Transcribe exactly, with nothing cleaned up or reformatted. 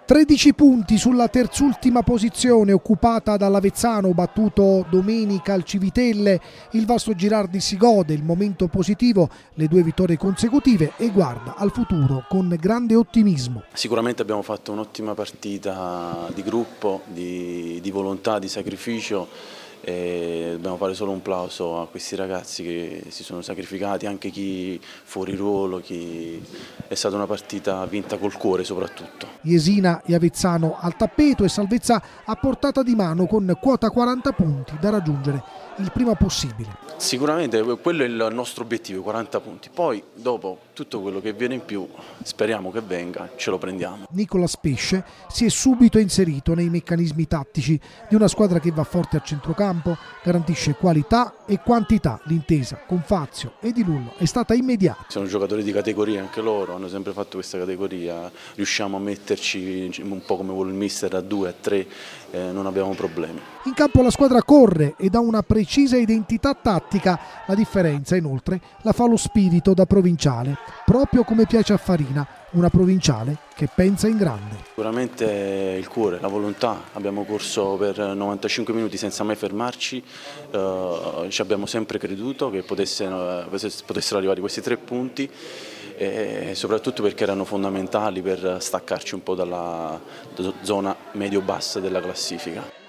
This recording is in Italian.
tredici punti sulla terzultima posizione occupata dall'Avezzano, battuto domenica al Civitelle. Il Vasto Girardi si gode il momento positivo, le due vittorie consecutive, e guarda al futuro con grande ottimismo. Sicuramente abbiamo fatto un'ottima partita di gruppo, di, di volontà, di sacrificio, e dobbiamo fare solo un plauso a questi ragazzi che si sono sacrificati, anche chi fuori ruolo, chi... è stata una partita vinta col cuore soprattutto. Jesina e Avezzano al tappeto e salvezza a portata di mano con quota quaranta punti da raggiungere il prima possibile. Sicuramente quello è il nostro obiettivo, quaranta punti, poi dopo tutto quello che viene in più speriamo che venga, ce lo prendiamo. Nicolas Pesce si è subito inserito nei meccanismi tattici di una squadra che va forte a centrocampo, garantisce qualità e quantità. L'intesa con Fazio e Di Lullo è stata immediata. Sono giocatori di categoria anche loro, hanno sempre fatto questa categoria, riusciamo a metterci un po' come vuole il mister a due, a tre, eh, non abbiamo problemi. In campo la squadra corre ed ha una precisa identità tattica, la differenza inoltre la fa lo spirito da provinciale, proprio come piace a Farina, una provinciale che pensa in grande. Sicuramente il cuore, la volontà, abbiamo corso per novantacinque minuti senza mai fermarci, eh, ci abbiamo sempre creduto che potessero, potessero arrivare questi tre punti e soprattutto perché erano fondamentali per staccarci un po' dalla zona medio-bassa della classifica.